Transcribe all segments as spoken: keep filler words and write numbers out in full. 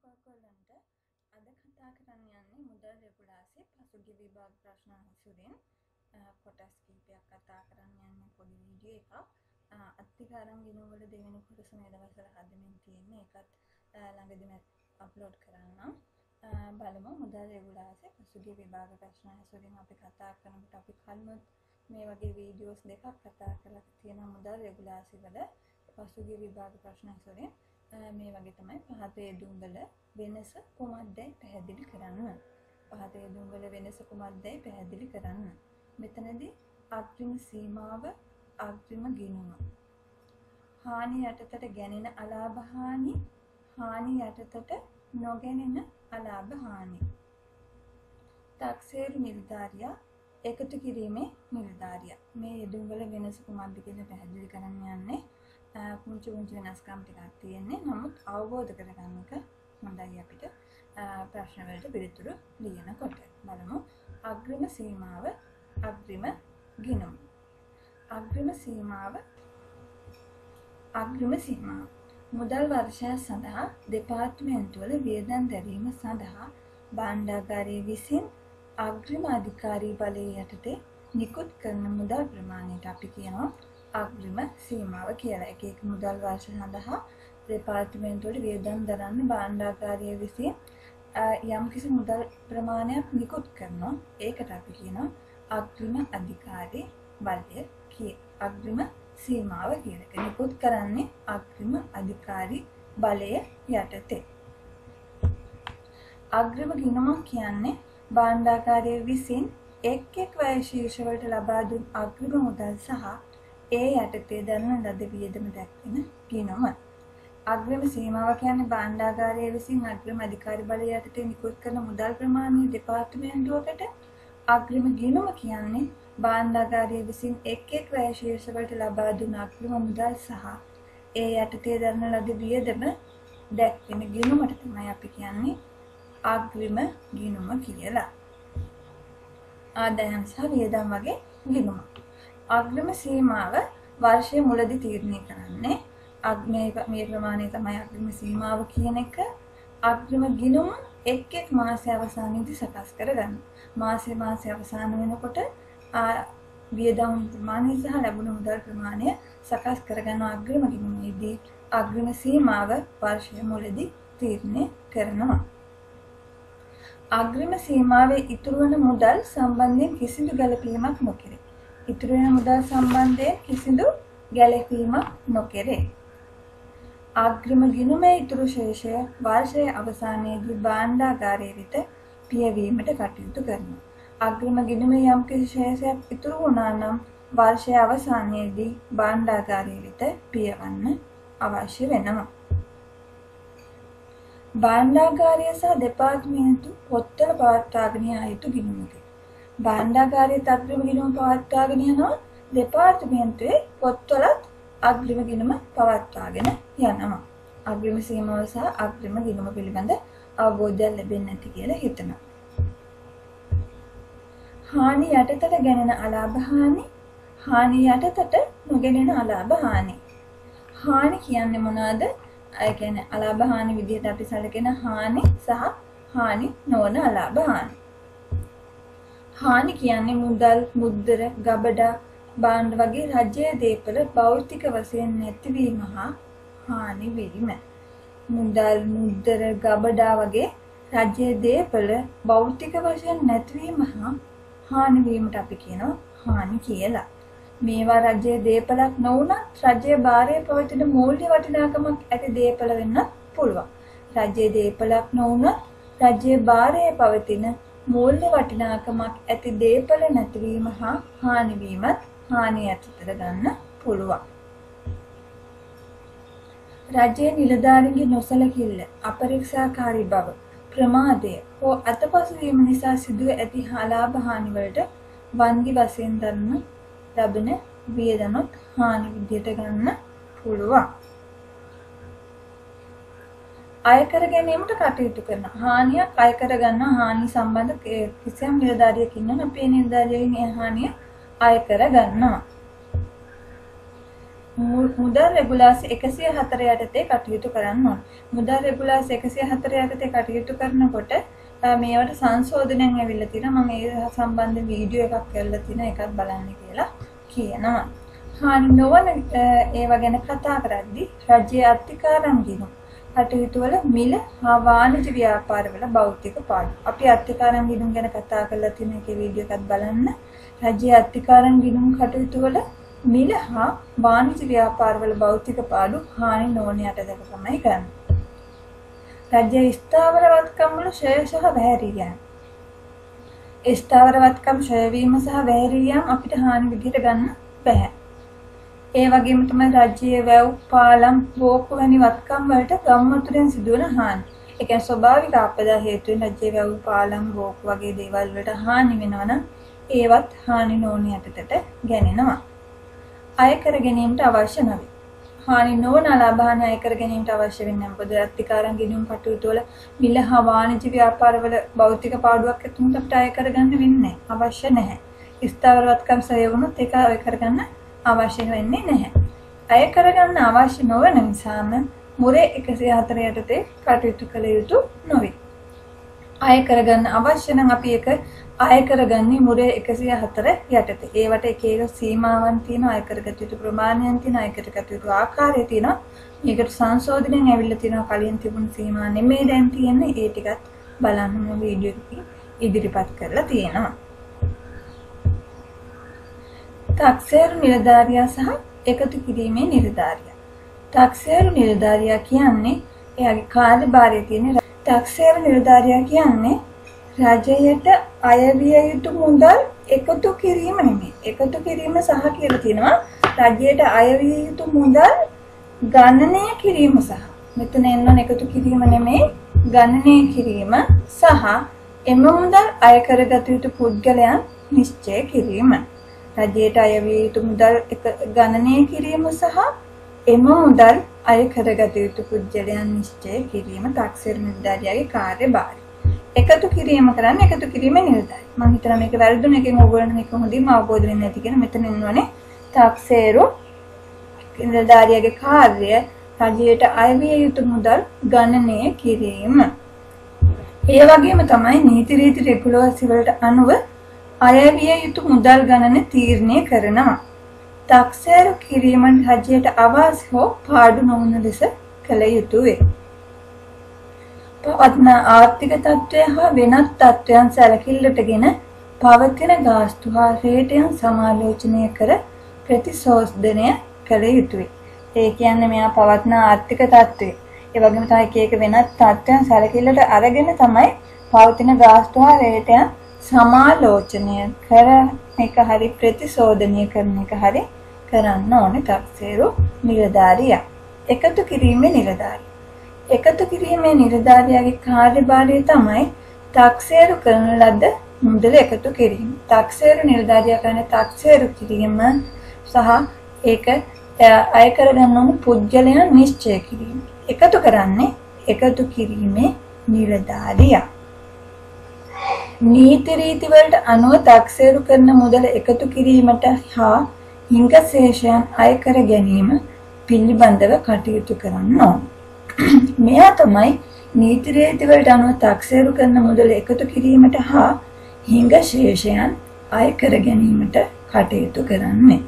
ඔයගොල්ලන්ට අද කතා කරන්න යන්නේ මුදල් රෙගුලාසි පසුගිය විභාග ප්‍රශ්න අහසුරින් කොටස් කීපයක් කතා කරන්න යන්නේ පොඩි වීඩියෝ එකක් අත්තිකාරම් ගිණුම් වල දෙවෙනි කොටස මේ දවස්වල හදමින් තියෙන්නේ ඒකත් ළඟදිම අප්ලෝඩ් කරන්නම් බලමු මුදල් රෙගුලාසි පසුගිය විභාග ප්‍රශ්න අහසුරින් අපි කතා කරනකොට අපි කලින් මේ වගේ වීඩියෝස් දෙකක් කතා කරලා තියෙනවා මුදල් රෙගුලාසි වල පසුගිය විභාග ප්‍රශ්න අහසුරින් මේ වගේ තමයි පහත යෙදුම් වල වෙනස කුමක්දයි පැහැදිලි කරන්න. පහත යෙදුම් වල වෙනස කුමක්දයි පැහැදිලි කරන්න. මෙතනදී අග්‍රිම සීමාව අග්‍රිම ගිණුම. හානි යටතට ගැනෙන අලාභ හානි හානි යටතට නොගැනෙන අලාභ හානි. තාක්ෂේරු නිලධාරියා එකතු කිරීමේ නිලධාරියා. මේ යෙදුම් වල වෙනස කුමක්ද කියලා පැහැදිලි කරන්න යන්නේ. පුංචි පුංචි වෙනස්කම් ටිකක් තියෙන්නේ. නමුත් අවබෝධ කරගන්න එක හොඳයි අපිට ප්‍රශ්න වලට පිළිතුරු ලියනකොට. බලමු අග්‍රිම සීමාව අග්‍රිම ගිණුම. අග්‍රිම සීමාව අග්‍රිම සීමාව මුදල් වර්ෂය සඳහා දෙපාර්තමේන්තු වල වියදම් දැරීම සඳහා භාණ්ඩාගාරයේ විසින් අග්‍රිම අධිකාරී බලය යටතේ නිකුත් කරන මුදල් ප්‍රමාණයට අපි කියනවා අග්‍රිම සීමාව කියලා. එක එක මුදල් වර්ෂ සඳහා දෙපාර්තමේන්තු වල වියදම් දරන්න භාණ්ඩාගාරය විසින් යම්කිසි මුදල් ප්‍රමාණයක් නිකුත් කරනවා. ඒකට අපි කියනවා අග්‍රිම අධිකාරී බලය කියලා. අග්‍රිම සීමාව කියන එක නිකුත් කරන්නේ අග්‍රිම අධිකාරී බලය යටතේ. අග්‍රිම ගිණුම කියන්නේ භාණ්ඩාගාරය විසින් එක් එක් වැය ශීර්ෂ වලට ලබා දුන් අග්‍රිම මුදල් සහ ඒ යටතේ දරන ලද වියදම දක්වන ගිණුම. අග්‍රිම සීමාව කියන්නේ භාණ්ඩාගාරය විසින් අග්‍රිම අධිකාරී බලය යටතේ නිකුත් කරන මුදල් ප්‍රමාණය දෙපාර්තමේන්තුවකට. අග්‍රිම ගිණුම කියන්නේ භාණ්ඩාගාරය විසින් එක් එක් වැය ශීර්ෂ වලට ලබා දුන් අග්‍රිම මුදල් සහ ඒ යටතේ දරන ලද වියදම දක්වන ගිණුමට තමයි අපි කියන්නේ අග්‍රිම ගිණුම කියලා. ආදායම් සහ වියදම් වගේ ගිණුම. අග්‍රිම සීමාව වර්ෂයේ මුලදී තීරණය කරන්නේ. මේ මේ ප්‍රමාණය තමයි අග්‍රිම සීමාව කියන එක. අග්‍රිම ගිණුම එක් එක් මාසයේ අවසානයේදී සකස් කරගන්න. මාසයේ මාසයේ අවසාන වෙනකොට වියදම් ප්‍රමාණය සහ ලැබුණු මුදල් ප්‍රමාණය සකස් කරගන්න අග්‍රිම ගිණුමේදී අග්‍රිම සීමාව වර්ෂයේ මුලදී තීරණය කරනවා. අග්‍රිම සීමාවේ ඉතුරු වන මුදල් සම්බන්ධයෙන් කිසිදු ගැළපීමක් නොකෙරේ. ඉතුරු වෙන මුදල් සම්බන්ධයෙන් කිසිදු ගැළපීමක් නොකෙරේ. අග්‍රිම ගිණුමේ ඉතුරු ශේෂය වර්ෂයේ අවසානයේදී භාණ්ඩාගාරයේ වෙත පියවීමට කටයුතු කරනවා. අග්‍රිම ගිණුමේ යම් කිසි ශේෂයක් ඉතුරු වුණා නම් වර්ෂයේ අවසානයේදී භාණ්ඩාගාරයේ වෙත පියවන්න අවශ්‍ය වෙනවා. භාණ්ඩාගාරය සහ දෙපාර්තමේන්තු පොත්වල පවත්වාගෙන යා යුතු ගිණුමකි. භාණ්ඩාගාරයේ අග්‍රිම ගිණුම පවත්වාගෙන යනවා. දෙපාර්තමේන්තුවේ පොත්වලත් අග්‍රිම ගිණුම පවත්වාගෙන යනවා. අග්‍රිම සීමාව සහ අග්‍රිම ගිණුම පිළිබඳ අවබෝධයක් ලැබෙන්නේ නැති කියලා හිතනවා. හානි යටතට ගැනෙන අලාභ හානි හානි යටතට නොගැනෙන අලාභ හානි. හානි කියන්නේ මොනවාද? ඒ කියන්නේ අලාභ හානි විදිහට අපි සැලකෙන හානි සහ හානි නොවන අලාභ හානි. හානි කියන්නේ මුදල්, මුද්දර, ගබඩා, භාණ්ඩ වගේ රජයේ දේපල භෞතික වශයෙන් නැතිවීම හා හානි වීම. මුදල්, මුද්දර, ගබඩා වගේ රජයේ දේපල භෞතික වශයෙන් නැතිවීම හා හානි වීමට අපි කියනවා හානි කියලා. මේවා රජයේ දේපලක් නොවුනත් රජයේ භාරයේ පවතින මූල්‍ය වටිනාකමක් ඇති දේපල වෙන්න පුළුවන්. රජයේ දේපලක් නොවුනත් රජයේ භාරයේ පවතින මූල්‍ය වටිනාකමක් ඇති දේපල නැතිවීම හා හානි වීමත් හානි යටතට ගන්න පුළුවන්. රජයේ නිලධාරීන්ගේ නොසලකිල්ල, අපරීක්ෂාකාරී බව, ප්‍රමාදය හෝ අතපසුවීම නිසා සිදුව ඇති අලාභ හානි වලට වන්දි වශයෙන් දරන ලබන වියදමක් හානි විදියට ගන්න පුළුවන්. අය කර ගැනීමට කටයුතු කරන හානියක් අය කර ගන්න හානි සම්බන්ධ කිසියම් නිලධාරියෙක් ඉන්නවා. අපේ නිලධාරියගෙන් ඒ හානිය අය කර ගන්නවා. මුදල් රෙගුලාසි එකසිය හතර යටතේ කටයුතු කරන්න ඕන. මුදල් රෙගුලාසි එකසිය හතර යටතේ කටයුතු කරනකොට මේවට සංශෝධනයක් ඇවිල්ලා තියෙනවා. මම ඒ සම්බන්ධ වීඩියෝ එකක් කරලා තියෙනවා. ඒකත් බලන්න කියලා කියනවා. හානි නොවන ඒවා ගැන කතා කරද්දී රජයේ අත්තිකාරම් ගිණුම් කටයුතු වල මිල හා වාණිජ ව්‍යාපාරවල භෞතික පාඩු. අපි අත්තිකාරම් ගිණුම් ගැන කතා කරලා තියෙන එකේ වීඩියෝ එකක් බලන්න. රජයේ අත්තිකාරම් ගිණුම් කටයුතු වල මිල හා වාණිජ ව්‍යාපාරවල භෞතික පාඩු හානි නොවන යටතට තමයි ගන්න. රජයේ ස්ථාවර වත්කම් වල ඡය සහ වැහැරියම්. ස්ථාවර වත්කම් ඡය වීම සහ වැහැරියම් අපිට හානි විදිහට ගන්න බෑ. ඒ වගේම තමයි රජයේ වැව් පාලම් බෝක්කු වැනි වත්කම් වලට ගම්මතුරෙන් සිදුවන හානි. ඒ කියන්නේ ස්වභාවික ආපදා හේතුවෙන් රජයේ වැව් පාලම් බෝක්කු වගේ දේවල් වලට හානි වෙනවා නම් ඒවත් හානි නොවන යටතට ගැනෙනවා. අය කර ගැනීමට අවශ්‍ය නැහැ. හානි නොවන ලාභාන අය කර ගැනීමට අවශ්‍ය වෙන්නේ නැහැ. මොකද අත්තිකාරම් ගිණුම් කටයුතු වල මිල හා වාණිජ ව්‍යාපාරවල භෞතික පාඩුවක් ඇතුළත අපිට අය කරගන්න වෙන්නේ නැහැ. අවශ්‍ය නැහැ. ස්ථාවර වත්කම් සය වුණොත් ඒක අය කරගන්න අවශ්‍ය වෙන්නේ නැහැ. අය කරගන්න අවශ්‍ය නොවන නිසාම මුරේ එකසිය හතර යටතේ කටයුතු කළ යුතු නොවේ. අය කරගන්න අවශ්‍ය නම් අපි ඒක අය කරගන්නේ මුරේ එකසිය හතර යටතේ. ඒවට එක එක සීමාවන් තියෙනවා. අය කරගත යුතු ප්‍රමාණයන් තියෙනවා. අය කරගත යුතු ආකාරය තියෙනවා. මේකට සංශෝධනයෙන් ඇවිල්ලා තියෙනවා. කලින් තිබුණු සීමා නෙමෙයි දැන් තියෙන්නේ. ඒ ටිකත් බලන්න මේ වීඩියෝ එකේ ඉදිරිපත් කරලා තියෙනවා. තාක්ෂේරු නිලධාරියා සහ එකතු කිරීමේ නිලධාරියා. තාක්ෂේරු නිලධාරියා කියන්නේ එයාගේ කාර්යභාරය තියෙන. තාක්ෂේරු නිලධාරියා කියන්නේ රජයට අයවිය යුතු මුදල් එකතු කිරීම නෙමෙයි. එකතු කිරීම සහ කියලා තියෙනවා. රජයට අයවිය යුතු මුදල් ගණනය කිරීම සහ. මෙතන එන්න එකතු කිරීම නෙමෙයි ගණනය කිරීම සහ එම මුදල් අය කරගත යුතු පුද්ගලයන් නිශ්චය කිරීම. රජයට අයවිය යුතු මුදල් ගණනය කිරීම සහ එම මුදල් අය කරගත යුතු පුද්ගලයන් නිශ්චය කිරීම තාක්ෂේරු නිලධාරියාගේ කාර්යභාරය. එකතු කිරීම කරන්නේ එකතු කිරීමේ නිලධාරි. මම හිතනවා මේක වැරදුන එකෙන් ඕගොල්ලන්ට මේක හොඳින්ම අවබෝධ වෙන්නේ නැති කියන මෙතන ඉන්නෝනේ තාක්ෂේරු නිලධාරියාගේ කාර්යය රජයට අයවිය යුතු මුදල් ගණනය කිරීම. ඒ වගේම තමයි නීති රීති රෙගුලාසි වලට අනුව අයවිය යුතු මුදල් ගණන තීරණය කරනවා. තාක්ෂේරු කිරීමෙන් රජයට අවාසි හෝ පාඩු නොවන ලෙස කළ යුතුය. පවත්න ආර්ථික තත්ත්වය හා වෙනත් තත්ත්වයන් සැලකිල්ලටගෙන පවතින ගාස්තු හා රේටයන් සමාලෝචනය කර ප්‍රතිශෝධනය කළ යුතුය. ඒ කියන්නේ මෙයා පවත්න ආර්ථික තත්ත්වය. ඒ වගේම තමයි එක එක වෙනත් තත්ත්වයන් සැලකිල්ලට අරගෙන තමයි පවතින ගාස්තු හා රේටයන් සමාලෝචනය කරන එක හරි ප්‍රතිශෝධනය කරන එක හරි කරන්න ඕනේ තාක්ෂේරු නිලධාරියා. එකතු කිරීමේ නිලධාරියා. එකතු කිරීමේ නිලධාරියාගේ කාර්යභාරය තමයි තාක්ෂේරු කරන ලද මුදල එකතු කිරීම. තාක්ෂේරු නිලධාරියා කරන තාක්ෂේරු කිරීම සහ ඒක අය කරගන්න ඕන පුද්ගලයන් නිශ්චය කිරීම. එකතු කරන්නේ එකතු කිරීමේ නිලධාරියා. නීති රීති වලට අනුව තාක්ෂේරු කරන මුදල එකතු කිරීමට හා හිඟශේෂයන් අය කර ගැනීම පිළිබඳව කටයුතු කරන්න ඕන. මෙයා තමයි නීති රීති වලට අනුව තාක්ෂේරු කරන මුදල එකතු කිරීමට හා හිඟශේෂයන් අය කර ගැනීමට කටයුතු කරන්නේ.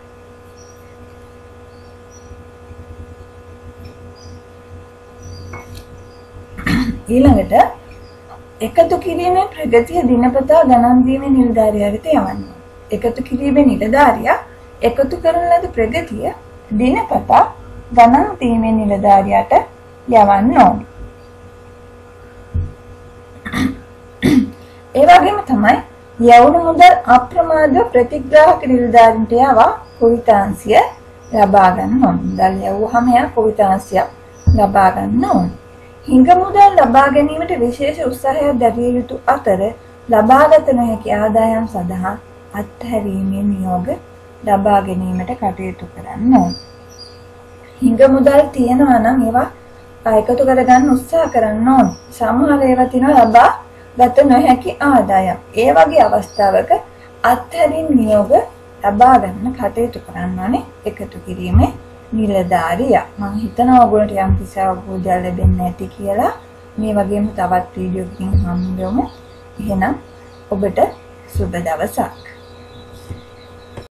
ඊළඟට එකතු කිරීමේ ප්‍රගතිය දිනපතා ගණන් දීමේ නිලධාරියාට යවන්න. එකතු කිරීමේ නිලධාරියා එකතු කරන ලද ප්‍රගතිය දිනපතා ගණන් දීමේ නිලධාරියාට යවන්න ඕන. ඒ වගේම තමයි යවුණු මුදල් අප්‍රමාදව ප්‍රතිග්‍රාහක නිලධාරීන්ට යවා කුවිතාංශය ලබා ගන්න ඕන. මුදල් යවුවාම යා කුවිතාංශය ලබා ගන්න ඕන. හිඟ මුදල් ලබා ගැනීමට විශේෂ උත්සාහයක් දැරිය යුතු අතර ලබාගත නොහැකි ආදායම් සඳහා අත්හැරීමේ නියෝග ලබා ගැනීමට කටයුතු කරන්න ඕන. හිඟ මුදල් තියෙනවා නම් ඒවා එකතු කරගන්න උත්සාහ කරන්න ඕන. සමහර ඒවා තියෙනවා ලබා ගත නොහැකි ආදායම්. ඒ වගේ අවස්ථාවක අත්හැරීම් නියෝග ලබා ගන්න කටයුතු කරන්න ඕනේ එකතු කිරීමේ නිලධාරියා. මම හිතනවා ඔයගොල්ලන්ට යම් කිසි අවබෝධයක් ලැබෙන්නේ නැති කියලා. මේ වගේම තවත් වීඩියෝ එකකින් හම්බෙමු. එහෙනම් ඔබට සුබ දවසක්.